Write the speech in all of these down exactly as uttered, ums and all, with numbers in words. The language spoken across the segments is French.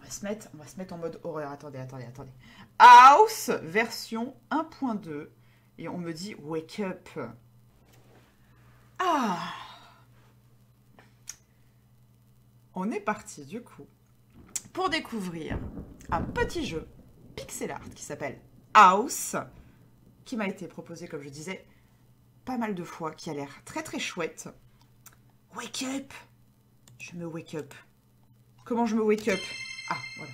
va se mettre, on va se mettre en mode horreur. Attendez, attendez, attendez. House version un point deux. Et on me dit wake up. Ah. On est parti du coup pour découvrir un petit jeu pixel art qui s'appelle House, qui m'a été proposé, comme je disais, pas mal de fois, qui a l'air très très chouette. Wake up. Je me wake up. Comment je me wake up? Ah,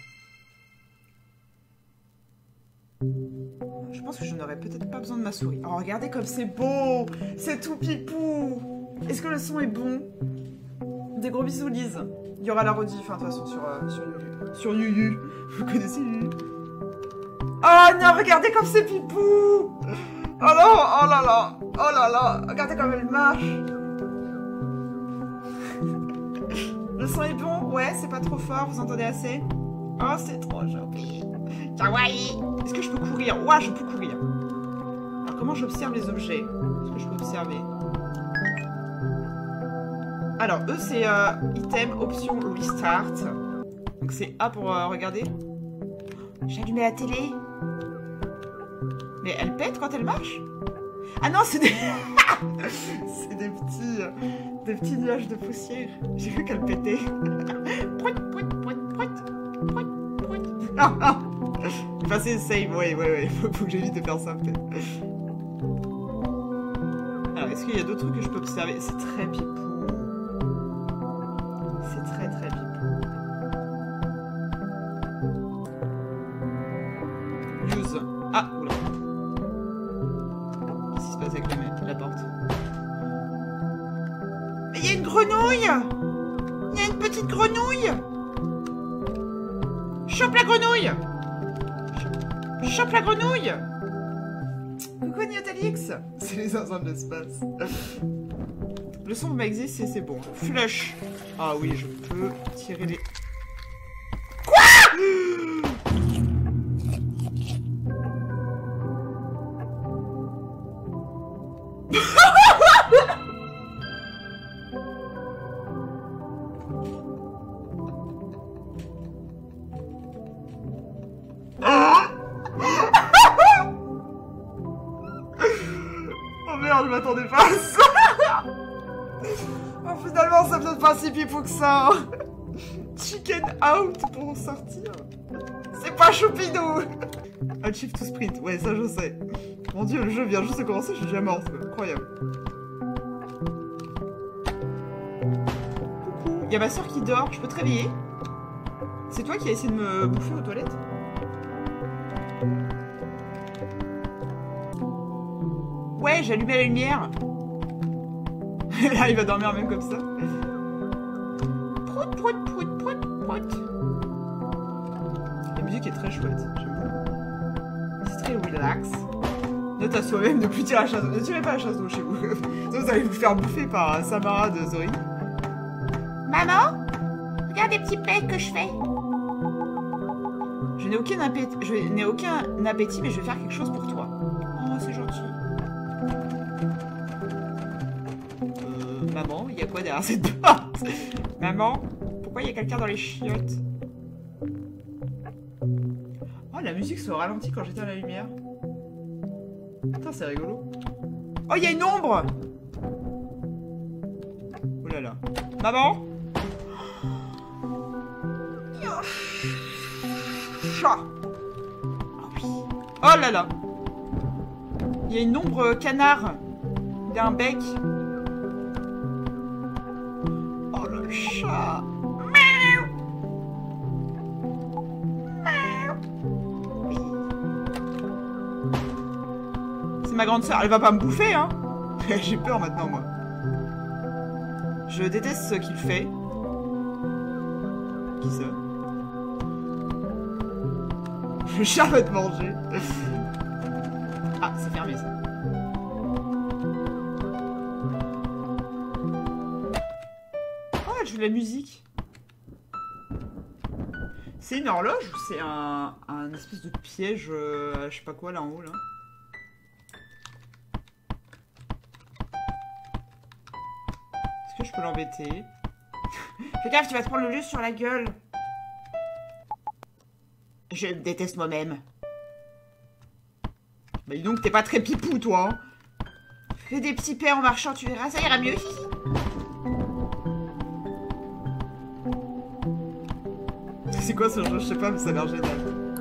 voilà. Je pense que je n'aurais peut-être pas besoin de ma souris. Oh, regardez comme c'est beau. C'est tout pipou. Est-ce que le son est bon? Des gros bisous, Lise. Il y aura la rediff, enfin, de toute façon, sur, euh, sur Yuyu. Sur Yuyu. Vous connaissez Yuyu? Oh non, regardez comme c'est pipou. Oh non, oh là là. Oh là là. Regardez comme elle marche. Le son est bon? Ouais, c'est pas trop fort, vous entendez assez? Oh, c'est trop joli. Kawaii. Est-ce que je peux courir? Ouais, je peux courir. Alors, comment j'observe les objets? Est-ce que je peux observer? Alors, eux, c'est euh, item, option, restart. Donc, c'est A pour euh, regarder. J'ai allumé la télé. Mais elle pète quand elle marche? Ah non, c'est des... c'est des petits... Euh, des petits nuages de poussière. J'ai vu qu'elle pétait. Ah, ah. Enfin, c'est save, ouais, ouais, ouais. Faut, faut que j'évite de faire ça, peut-être. Alors, est-ce qu'il y a d'autres trucs que je peux observer? C'est très pipou. C'est très, très pipou. Use. Ah, oula. Qu'est-ce qui se passe avec la, la porte? Mais il y a une grenouille! Il y a une petite grenouille! Chope la grenouille! Chope la grenouille! Coucou Niotalix! C'est les zinzins de l'espace. Le son de Maxi, c'est bon. Flush! Ah oui, je peux tirer les... Quoi? Oh merde, je m'attendais pas à ça. Oh, finalement, ça peut-être pas si pipou que ça. Chicken out pour sortir. C'est pas choupidou. Achieve to sprint, ouais, ça je sais. Mon dieu, le jeu vient juste de commencer, je suis déjà morte. Incroyable. Coucou, il y a ma soeur qui dort, je peux te réveiller? C'est toi qui as essayé de me bouffer aux toilettes? Ouais, j'ai allumé la lumière. Là, il va dormir même comme ça. Prout, prout, prout, prout, prout. La musique est très chouette, j'aime beaucoup. C'est très relax. Note à soi-même de plus tirer la chasse d'eau. Ne tirez pas la chasse d'eau chez vous. Sinon, vous allez vous faire bouffer par Samara de Zori. Maman, regarde les petits pecs que je fais. Je n'ai aucun appétit, je n'ai aucun appétit, mais je vais faire quelque chose pour toi. Oh, c'est gentil. Euh, maman, il y a quoi derrière cette porte? Maman, pourquoi il y a quelqu'un dans les chiottes? Oh, la musique se ralentit quand j'éteins la lumière. Putain, c'est rigolo. Oh, il y a une ombre! Oh là là. Maman? Chat! Oh oui. Oh là là! Il y a une ombre canard. Il a un bec. Oh le chat! Miaou! Miaou! Oui. C'est ma grande sœur. Elle va pas me bouffer, hein? J'ai peur maintenant, moi. Je déteste ce qu'il fait. Qui ça? Le chat va te manger. Ah, c'est fermé ça. Oh, elle joue de la musique. C'est une horloge ou c'est un, un espèce de piège, euh, je sais pas quoi là en haut là? Est-ce que je peux l'embêter? Fais gaffe, tu vas te prendre le jus sur la gueule. Je me déteste moi-même. Bah dis donc, t'es pas très pipou, toi. Hein. Fais des petits paix en marchant, tu verras, ça ira mieux. C'est quoi ce jeu? Je sais pas, mais ça a l'air génial.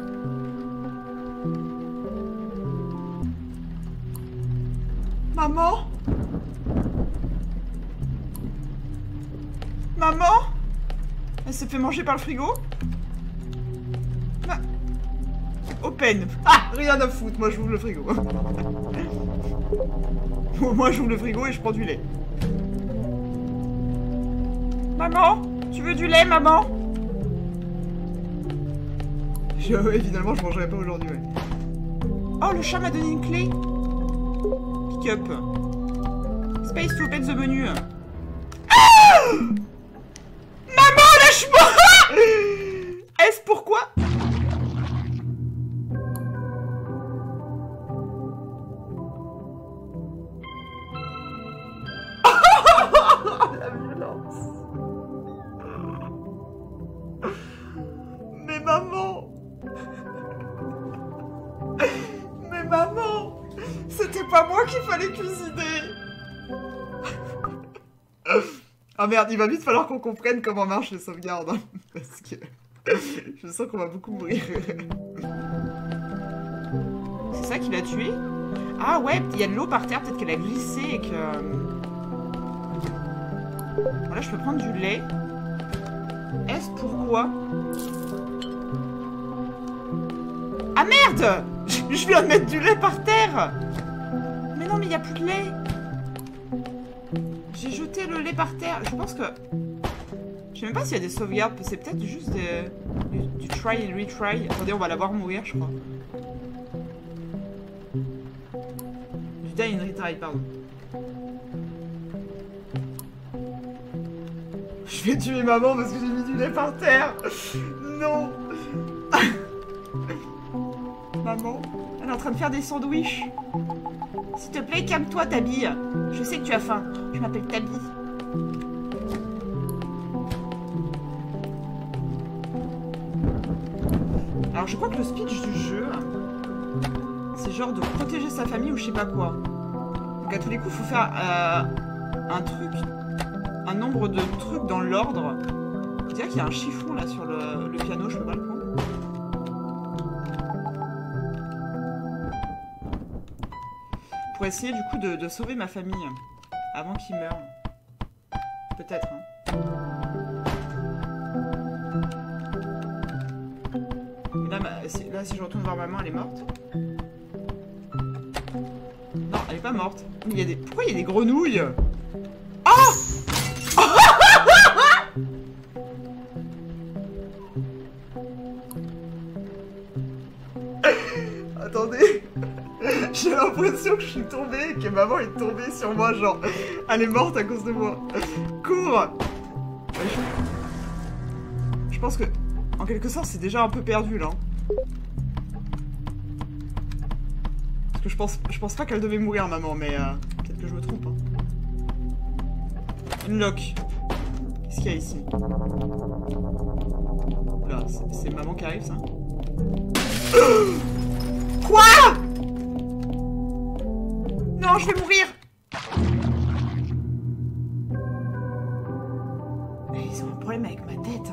Maman? Maman? Elle s'est fait manger par le frigo? Ma... Open. Ah, rien à foutre, moi j'ouvre le frigo. Moi j'ouvre le frigo et je prends du lait. Maman? Tu veux du lait, maman? Je, ouais, finalement, je mangerai pas aujourd'hui, ouais. Oh, le chat m'a donné une clé. Pick up. Space to open the menu. Ah! Maman, lâche-moi! Est-ce pourquoi? La violence. Mais maman! Mais maman! C'était pas moi qu'il fallait cuisiner! Ah merde, il va vite falloir qu'on comprenne comment marchent les sauvegardes. Hein, parce que je sens qu'on va beaucoup mourir. C'est ça qui l'a tué? Ah ouais, il y a de l'eau par terre, peut-être qu'elle a glissé et que... Voilà, je peux prendre du lait. Est-ce pourquoi? Ah merde! Je viens de mettre du lait par terre! Mais non, mais il n'y a plus de lait! J'ai jeté le lait par terre. Je pense que... Je sais même pas s'il y a des sauvegardes. C'est peut-être juste des... du, du try and retry. Attendez, on va la voir mourir, je crois. Du die and retry, pardon. Je vais tuer maman parce que j'ai mis du lait par terre. Non. Maman, elle est en train de faire des sandwichs. S'il te plaît, calme-toi, Tabi. Je sais que tu as faim. Je m'appelle Tabi. Alors, je crois que le speech du jeu, c'est genre de protéger sa famille ou je sais pas quoi. Donc, à tous les coups, il faut faire euh, un truc, un nombre de trucs dans l'ordre. Je dirais qu'il y a un chiffon là sur le, le piano, je peux pas le prendre. Pour essayer du coup de, de sauver ma famille avant qu'ils meurent. Peut-être. Hein. Mais là, ma, si, là, si je retourne voir maman, elle est morte. Non, elle est pas morte. Mais il y a des... Pourquoi il y a des grenouilles? Oh! Attendez. J'ai l'impression que je suis tombée et que maman est tombée sur moi, genre, elle est morte à cause de moi. Cours! Je pense que, en quelque sorte, c'est déjà un peu perdu, là. Parce que je pense, je pense pas qu'elle devait mourir, maman, mais euh, peut-être que je me trompe. Hein. Unlock. Qu'est-ce qu'il y a ici? Là, c'est maman qui arrive, ça. Quoi? Non, je vais mourir. Ils ont un problème avec ma tête.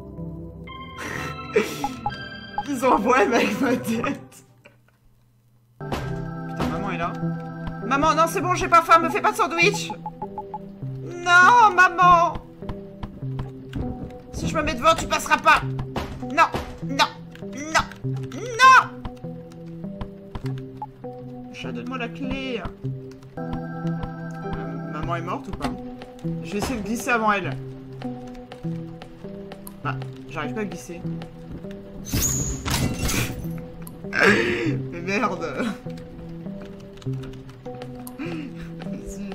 Hein. Ils ont un problème avec ma tête. Putain, maman est là. Maman, non, c'est bon, j'ai pas faim, me fais pas de sandwich. Non, maman. Si je me mets devant, tu passeras pas. Non, non, non, non. Chat, donne-moi la clé. Euh, maman est morte ou pas? Je vais essayer de glisser avant elle. Ah, j'arrive pas à glisser. Mais merde. Zut.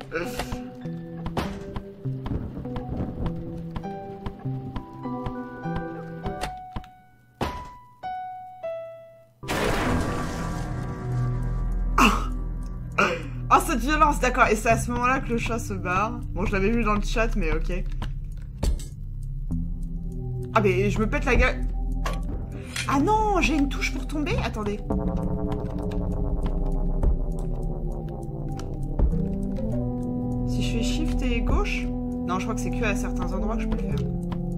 Oh, cette violence, d'accord. Et c'est à ce moment-là que le chat se barre. Bon, je l'avais vu dans le chat, mais ok. Ah, mais je me pète la gueule. Ah non, j'ai une touche pour tomber. Attendez. Si je fais shift et gauche... Non, je crois que c'est que à certains endroits que je peux le faire.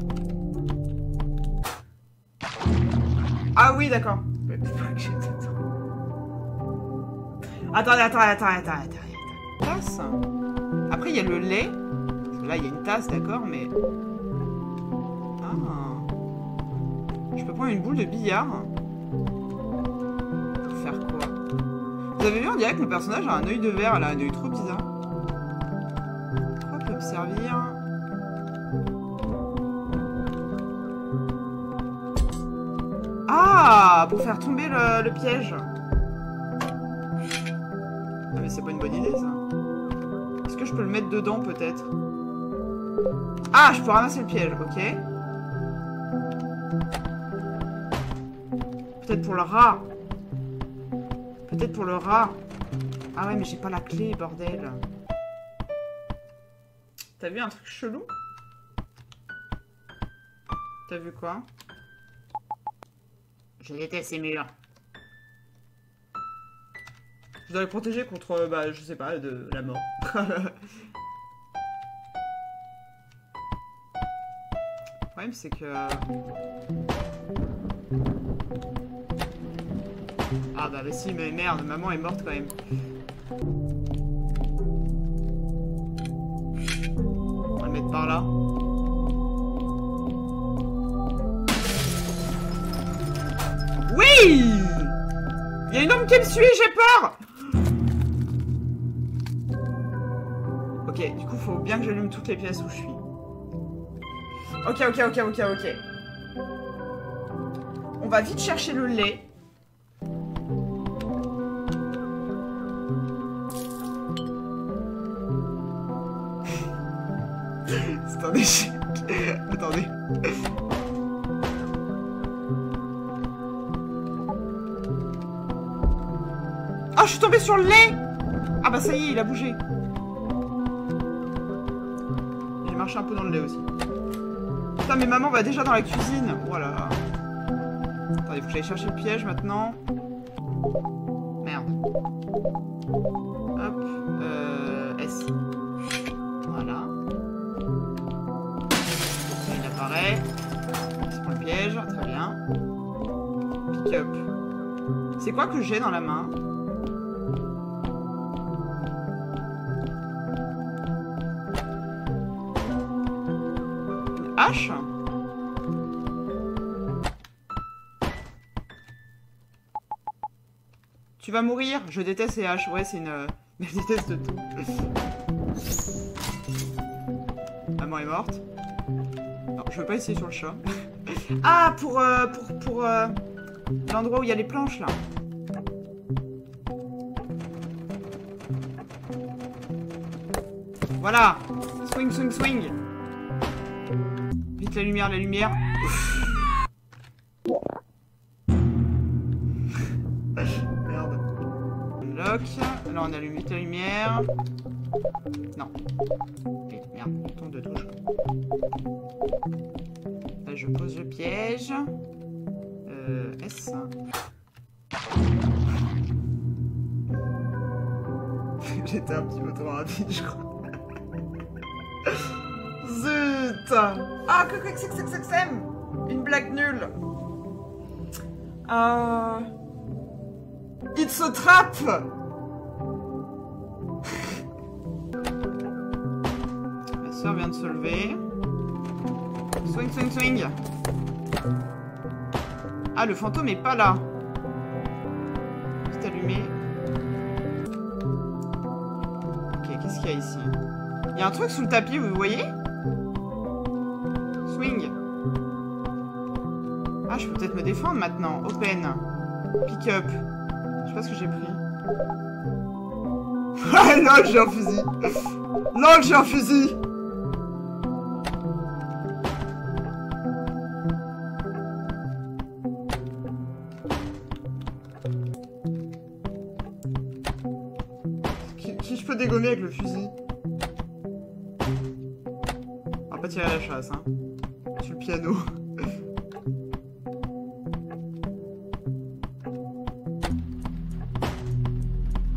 Ah oui, d'accord. Attendez, attendez, attendez, attendez, attendez. Tasse. Après, il y a le lait. Là, il y a une tasse, d'accord, mais... Ah. Je peux prendre une boule de billard. Pour faire quoi? Vous avez vu, on dirait que mon personnage a un œil de verre. Elle a un œil trop bizarre. Quoi peut me servir? Ah, pour faire tomber le, le piège. Ah mais c'est pas une bonne idée ça. Est-ce que je peux le mettre dedans peut-être? Ah, je peux ramasser le piège, ok. Peut-être pour le rat. Peut-être pour le rat. Ah ouais mais j'ai pas la clé, bordel. T'as vu un truc chelou? T'as vu quoi? Je déteste ces murs. Je dois les protéger contre, bah, je sais pas, de la mort. Le problème, c'est que... Ah bah, bah si, mais merde, maman est morte quand même. On va le mettre par là. Oui! Il y a une homme qui me suit, j'ai peur! Ok, du coup, faut bien que j'allume toutes les pièces où je suis. Ok, ok, ok, ok, ok. On va vite chercher le lait. C'est un échec. Attendez. Ah, je suis tombée sur le lait! Ah bah ça y est, il a bougé. Il marche un peu dans le lait aussi. Putain, mais maman va déjà dans la cuisine. Voilà. Attendez, il faut que j'aille chercher le piège maintenant. Merde. Hop. Euh... S. Voilà. Il apparaît. Il prend le piège. Très bien. Pick up. C'est quoi que j'ai dans la main? Hache? Tu vas mourir? Je déteste les haches. Ouais, c'est une... Je déteste tout. Maman est morte. Non, je veux pas essayer sur le chat. Ah, pour... Euh, pour pour euh, l'endroit où il y a les planches, là. Voilà. Swing, swing, swing. Vite la lumière, la lumière. Merde. Lock. Là on allume vite la lumière. Non. Et merde, bouton de touche. Là je pose le piège. Euh, S. J'étais un petit peu trop rapide, je crois. Zut! Ah, que que que que que que une blague nulle. Euh... It's a trap! La sœur vient de se lever. Swing, swing, swing. Ah, le fantôme est pas là. Juste allumé. Ok, qu'est-ce qu'il y a ici? Il y a un truc sous le tapis, vous voyez? Swing. Ah, je peux peut-être me défendre maintenant. Open. Pick up. Je sais pas ce que j'ai pris. Ah, là, j'ai un fusil. Là, j'ai un fusil. Qui, qui je peux dégommer avec le fusil? On va pas tirer à la chasse, hein. Sur le piano.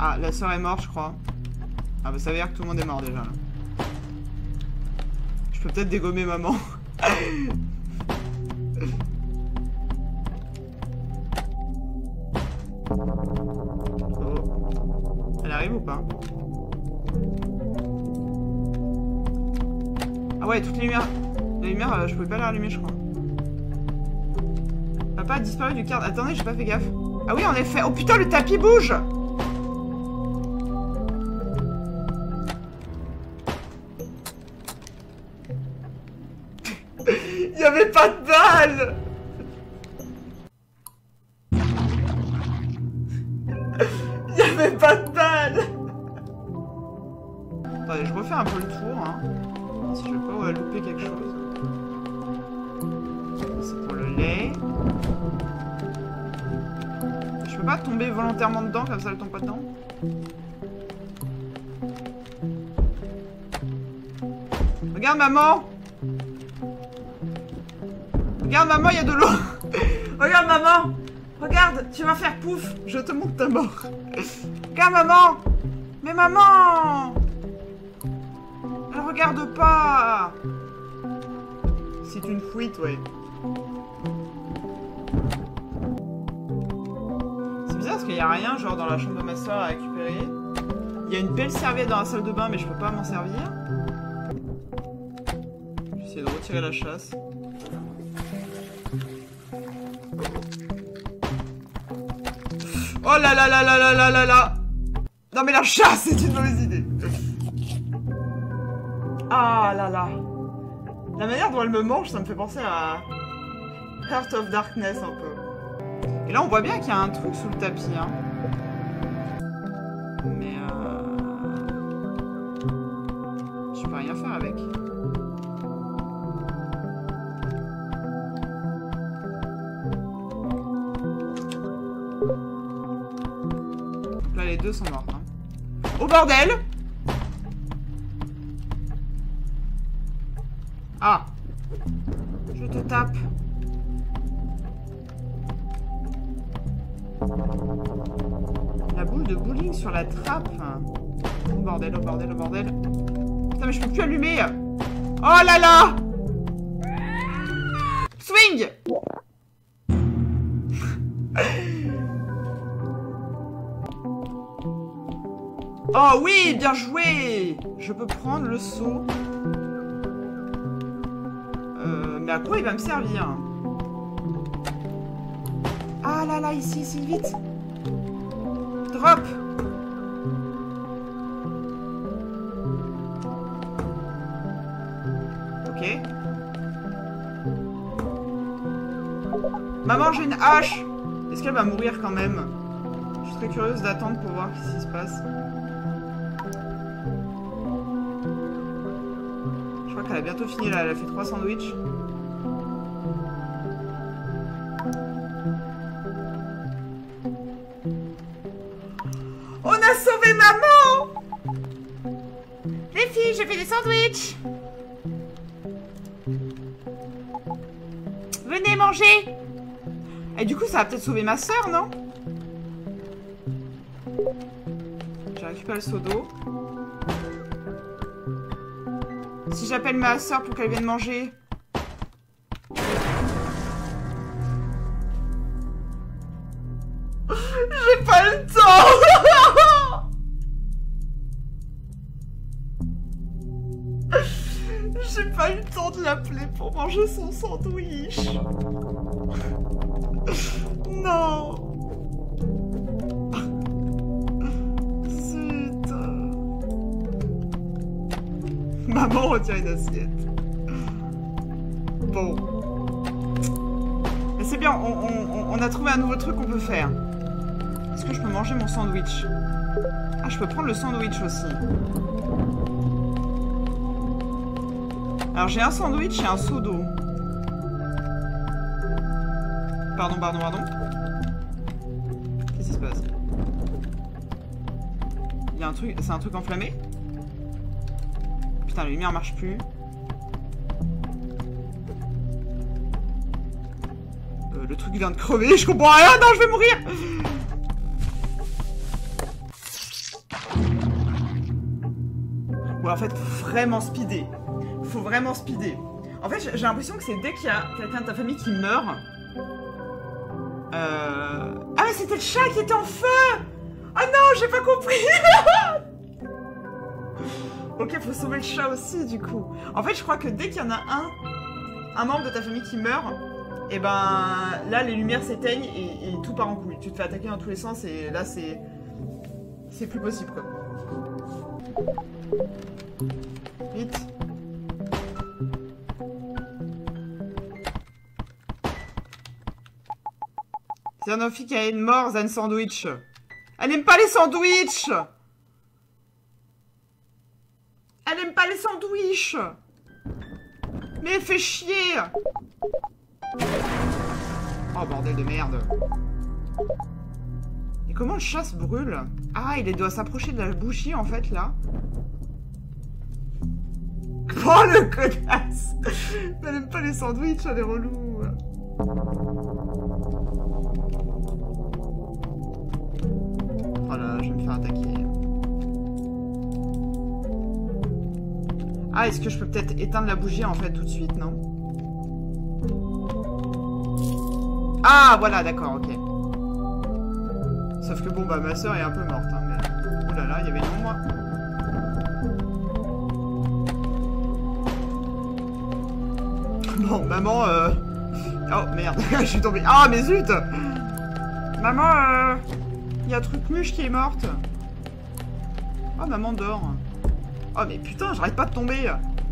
Ah, la sœur est morte, je crois. Ah bah ça veut dire que tout le monde est mort déjà. Là. Je peux peut-être dégommer maman. Oh. Elle arrive ou pas? Ah ouais, toutes les lumières. Les lumières, euh, je pouvais pas les rallumer, je crois. Papa a disparu du cadre. Attendez, j'ai pas fait gaffe. Ah oui, en effet. Oh putain, le tapis bouge! Il y avait pas de balle! Il y avait pas de balle! Attendez, je refais un peu le tour, hein. Si je veux pas ouais, louper quelque chose. C'est pour le lait. Je peux pas tomber volontairement dedans, comme ça elle tombe pas dedans. Regarde maman! Regarde maman, il y a de l'eau! Regarde maman! Regarde, tu vas faire pouf! Je te montre ta mort! Regarde maman! Mais maman! Elle regarde pas! C'est une fuite, ouais. C'est bizarre parce qu'il n'y a rien, genre dans la chambre de ma soeur à récupérer. Il y a une belle serviette dans la salle de bain, mais je peux pas m'en servir. Je vais essayer de retirer la chasse. Oh là là là là là là là là! Non mais la chasse, c'est une mauvaise idée! Ah là là! La manière dont elle me mange, ça me fait penser à Heart of Darkness un peu. Et là, on voit bien qu'il y a un truc sous le tapis, hein. Mais euh... je peux rien faire avec. Là, les deux sont mortes, hein. Oh bordel! Ah! Je te tape. La boule de bowling sur la trappe. Oh bordel, oh bordel, oh bordel. Putain, mais je peux plus allumer. Oh là là! Swing! Oh oui, bien joué! Je peux prendre le seau. Euh, mais à quoi il va me servir? Ah là là, ici, ici, vite! Drop! Ok. Maman, j'ai une hache! Est-ce qu'elle va mourir quand même? Je suis très curieuse d'attendre pour voir ce qui se passe. Je crois qu'elle a bientôt fini là, elle a fait trois sandwichs. On a sauvé maman! Les filles, j'ai fait des sandwichs! Venez manger! Et du coup, ça va peut-être sauver ma soeur, non? J'ai récupéré le seau d'eau. Si j'appelle ma soeur pour qu'elle vienne manger... J'ai pas le temps. J'ai pas eu le temps de l'appeler pour manger son sandwich. Non. Zut. Maman retient une assiette. Bon. Mais c'est bien, on, on, on a trouvé un nouveau truc qu'on peut faire. Est-ce que je peux manger mon sandwich? Ah, je peux prendre le sandwich aussi. Alors, j'ai un sandwich et un seau d'eau. Pardon, pardon, pardon. Qu'est-ce qui se passe? Il y a un truc... C'est un truc enflammé? Putain, la lumière marche plus. Euh, le truc vient de crever, je comprends rien. Non, je vais mourir. en fait, faut vraiment speeder. Faut vraiment speeder. En fait, j'ai l'impression que c'est dès qu'il y a quelqu'un de ta famille qui meurt... Euh... Ah, mais c'était le chat qui était en feu! Ah non, j'ai pas compris. Ok, faut sauver le chat aussi, du coup. En fait, je crois que dès qu'il y en a un, un membre de ta famille qui meurt, et ben là, les lumières s'éteignent et, et tout part en couille. Tu te fais attaquer dans tous les sens et là, c'est... C'est plus possible, quoi. Vite. Zanofi qui a une mort, Zan Sandwich. Elle n'aime pas les sandwichs. Elle aime pas les sandwichs. Mais elle fait chier. Oh, bordel de merde. Et comment le chat se brûle? Ah, il doit s'approcher de la bougie, en fait, là. Oh, le connasse. Elle aime pas les sandwichs, elle est relou. Oh là, je vais me faire attaquer. Ah, est-ce que je peux peut-être éteindre la bougie, en fait, tout de suite, non? Ah, voilà, d'accord, ok. Sauf que, bon, bah, ma soeur est un peu morte, hein, mais... Oh là là, il y avait une ombre. Bon, maman, euh... Oh, merde, je suis tombée. Ah, mais zut! Maman, euh... il y a Trucmuche qui est morte. Oh, maman dort. Oh, mais putain, j'arrête pas de tomber.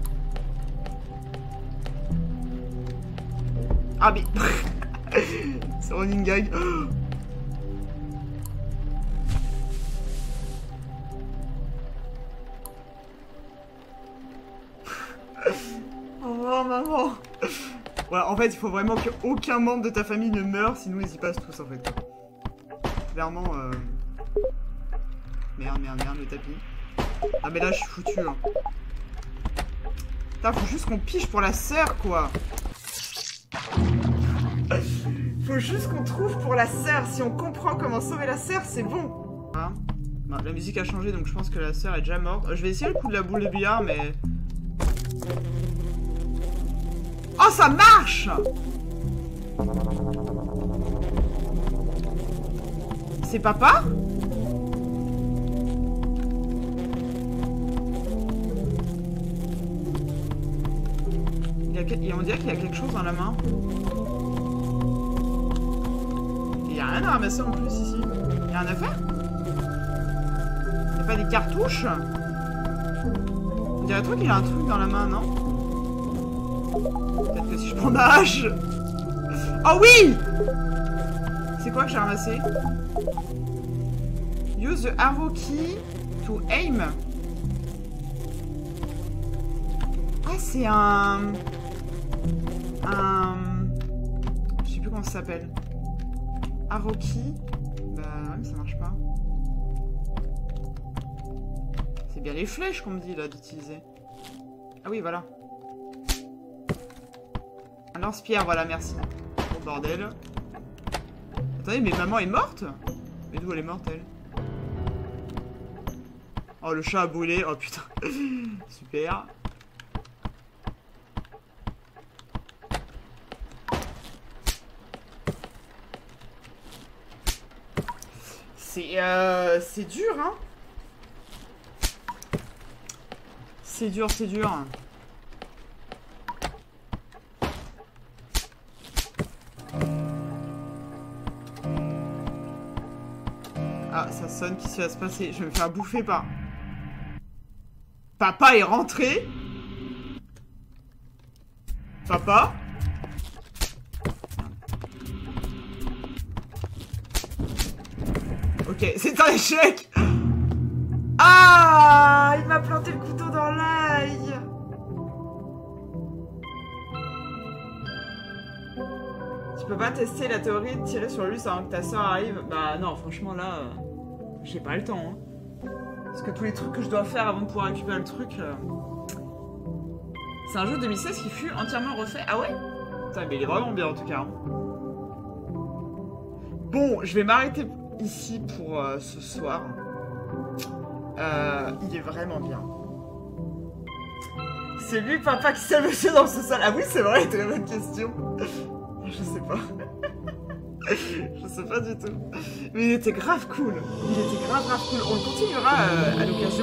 Ah, mais... C'est running gag. Oh, maman. Voilà, en fait, il faut vraiment qu'aucun membre de ta famille ne meure, sinon ils y passent tous, en fait. Clairement, euh... Merde, merde, merde, le tapis. Ah, mais là, je suis foutu, hein. Putain, faut juste qu'on pige pour la sœur, quoi. Faut juste qu'on trouve pour la sœur. Si on comprend comment sauver la sœur, c'est bon. Hein, bah, la musique a changé, donc je pense que la sœur est déjà morte. Je vais essayer le coup de la boule de billard, mais... Oh, ça marche! C'est papa? Il y a, il y a, on dirait qu'il y a quelque chose dans la main. Il n'y a rien à ramasser en plus ici. Il n'y a rien à faire? Il n'y a pas des cartouches? On dirait trop qu'il a un truc dans la main, non? Peut-être que si je prends ma hache... Oh oui! C'est quoi que j'ai ramassé? Use the arrow key to aim. Ah, c'est un... Un... Je sais plus comment ça s'appelle. Arrow key. Bah ouais, mais ça marche pas. C'est bien les flèches qu'on me dit là d'utiliser. Ah oui, voilà. Un lance-pierre, voilà, merci. Oh bordel. Attendez, mais maman est morte? Mais d'où elle est morte, elle? Oh, le chat a brûlé. Oh putain. Super. C'est euh, c'est dur, hein. C'est dur, c'est dur. Ah, ça sonne, qu'est-ce qui va se passer? Je vais me faire bouffer par... Papa est rentré? Papa? Ok, c'est un échec! Ah! Il m'a planté le couteau dans l'ail! Tu peux pas tester la théorie de tirer sur lui avant que ta soeur arrive? Bah non, franchement là, euh, j'ai pas le temps. Hein. Parce que tous les trucs que je dois faire avant de pouvoir récupérer le truc... Euh... C'est un jeu de deux mille seize qui fut entièrement refait. Ah ouais? Putain, mais il est vraiment bien en tout cas. Hein. Bon, je vais m'arrêter ici pour euh, ce soir. Euh, il est vraiment bien. C'est lui, papa, qui sait le monsieur dans le sous-sol. Ah oui, c'est vrai, très bonne question. Je sais pas. Je sais pas du tout. Mais il était grave cool. Il était grave, grave cool. On le continuera euh, à l'occasion.